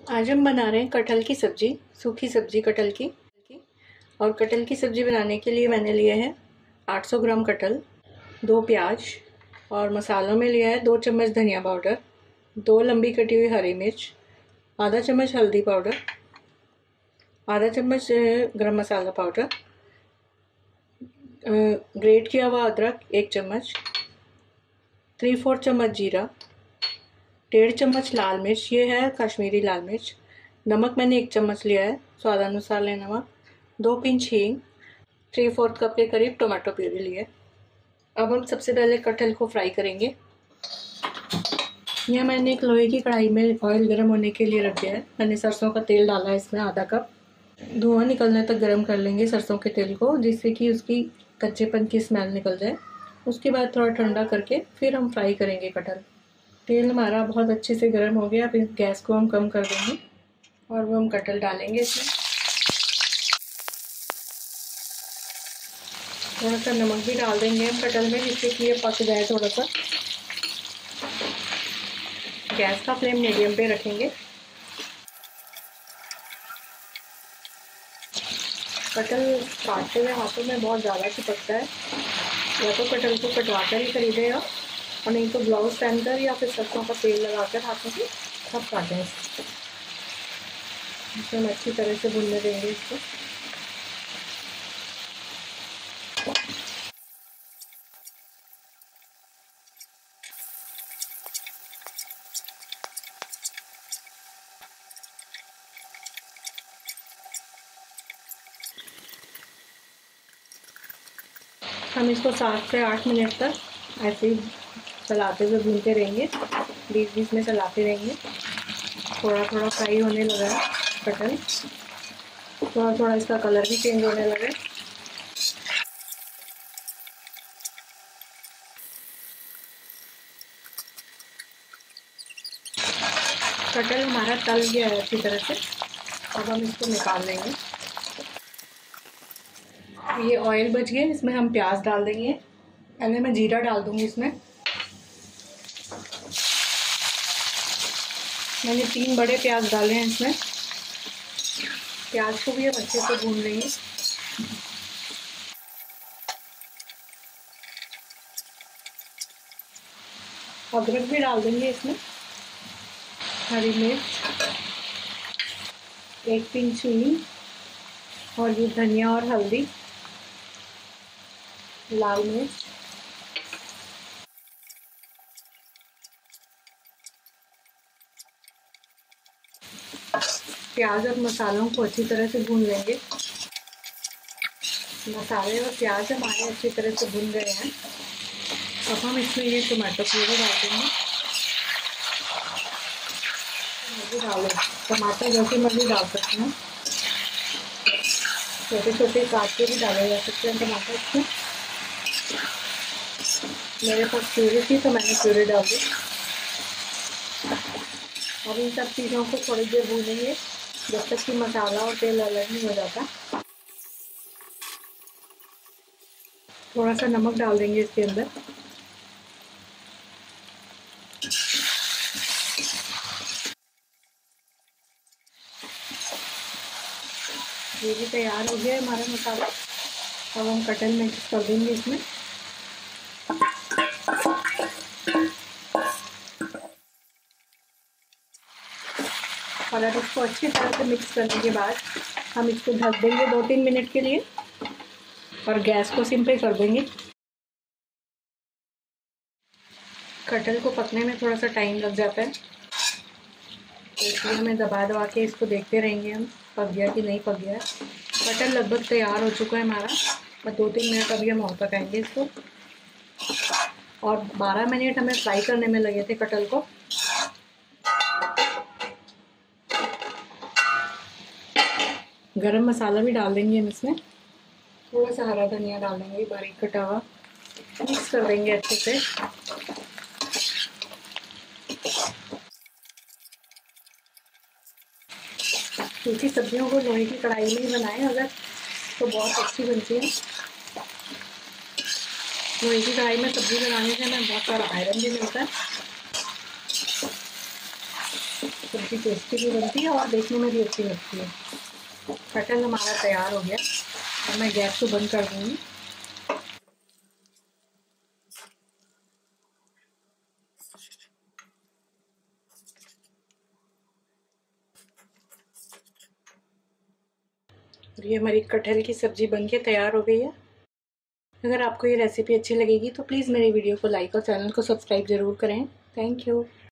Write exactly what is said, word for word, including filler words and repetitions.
आज हम बना रहे हैं कटहल की सब्ज़ी, सूखी सब्ज़ी कटहल की। और कटहल की सब्ज़ी बनाने के लिए मैंने लिए हैं आठ सौ ग्राम कटहल, दो प्याज और मसालों में लिया है दो चम्मच धनिया पाउडर, दो लंबी कटी हुई हरी मिर्च, आधा चम्मच हल्दी पाउडर, आधा चम्मच गरम मसाला पाउडर, ग्रेट किया हुआ अदरक एक चम्मच, थ्री फोर्थ चम्मच जीरा, डेढ़ चम्मच लाल मिर्च, ये है कश्मीरी लाल मिर्च, नमक मैंने एक चम्मच लिया है, स्वादानुसार लें नमक, दो पिंच हींग, थ्री फोर्थ कप के करीब टोमेटो प्यूरी लिए। अब हम सबसे पहले कटहल को फ्राई करेंगे। यह मैंने एक लोहे की कढ़ाई में ऑयल गर्म होने के लिए रख दिया है। मैंने सरसों का तेल डाला है इसमें आधा कप। धुआं निकलने तक गर्म कर लेंगे सरसों के तेल को, जिससे कि उसकी कच्चेपन की स्मेल निकल जाए। उसके बाद थोड़ा ठंडा करके फिर हम फ्राई करेंगे कटहल। तेल हमारा बहुत अच्छे से गर्म हो गया। अब इस गैस को हम कम कर देंगे और वो हम कटहल डालेंगे इसमें। थोड़ा सा नमक भी डाल देंगे हम कटहल में, जिससे कि ये पक जाए थोड़ा सा। गैस का फ्लेम मीडियम पे रखेंगे। कटहल काटते हुए हाथों में बहुत ज़्यादा चिपकता है, या तो कटहल को कटवा कर ही खरीदें आप, और नहीं तो ग्लव्स पहनकर या फिर सरसों का तेल लगाकर हाथों से सब काटें। इसे हम अच्छी तरह से भूनने देंगे इसको। हम इसको सात से आठ मिनट तक ऐसे ही चलाते हुए भूनते रहेंगे, बीच बीच में चलाते रहेंगे। थोड़ा थोड़ा फ्राई होने लगा है कटहल, थोड़ा थोड़ा इसका कलर भी चेंज होने लगा है। कटहल हमारा तल गया है अच्छी तरह से। अब हम इसको निकाल लेंगे। ये ऑयल बच गया, इसमें हम प्याज डाल देंगे। पहले मैं जीरा डाल दूंगी इसमें। मैंने तीन बड़े प्याज डाले हैं इसमें। प्याज को भी हम अच्छे से भून लेंगे। अदरक भी डाल देंगे इसमें, हरी मिर्च, एक पिंच चीनी, और ये धनिया और हल्दी, लाल मिर्च, प्याज और मसालों को अच्छी तरह से भून लेंगे। मसाले और प्याज हमारे अच्छी तरह से भून गए हैं। अब हम इसमें ये टोमेटो प्यूरी डाल देंगे। मर्जी डाल दें, टमाटर जैसे मर्जी डाल सकते हैं, छोटे छोटे काट के भी डाले जा सकते हैं टमाटर इसमें। मेरे पास प्यूरी थी तो मैंने प्यूरी डाल दी। अब इन सब चीज़ों को थोड़ी देर भूनेंगे जब तक कि मसाला और तेल अलग नहीं हो जाता। थोड़ा सा नमक डाल देंगे इसके अंदर। ये भी तैयार हो गया है हमारा मसाला। अब हम कटहल मिक्स कर देंगे इसमें। और अब इसको अच्छी तरह से मिक्स करने के बाद हम इसको ढक देंगे दो तीन मिनट के लिए, और गैस को सिम पे कर देंगे। कटहल को पकने में थोड़ा सा टाइम लग जाता है, इसलिए हमें दबा दबा के इसको देखते रहेंगे हम पक गया कि नहीं पक गया। कटहल लगभग तैयार हो चुका है हमारा, और दो तीन मिनट अभी हम और पकाएंगे इसको। और बारह मिनट हमें फ्राई करने में लगे थे कटहल को। गरम मसाला भी डाल देंगे हम इसमें। थोड़ा सा हरा धनिया डाल देंगे बारीक कटा हुआ। मिक्स कर देंगे अच्छे से। सूखी सब्जियों को लोहे की कढ़ाई में ही बनाएं अगर, तो बहुत अच्छी बनती है। लोहे की कढ़ाई में सब्जी बनाने से हमें बहुत सारा आयरन भी मिलता है। काफ़ी टेस्टी भी बनती है और देखने में भी अच्छी लगती है। कटहल हमारा तैयार हो गया और मैं गैस को बंद कर दूँगी। ये हमारी कटहल की सब्ज़ी बनके तैयार हो गई है। अगर आपको ये रेसिपी अच्छी लगेगी तो प्लीज़ मेरे वीडियो को लाइक और चैनल को सब्सक्राइब ज़रूर करें। Thank you.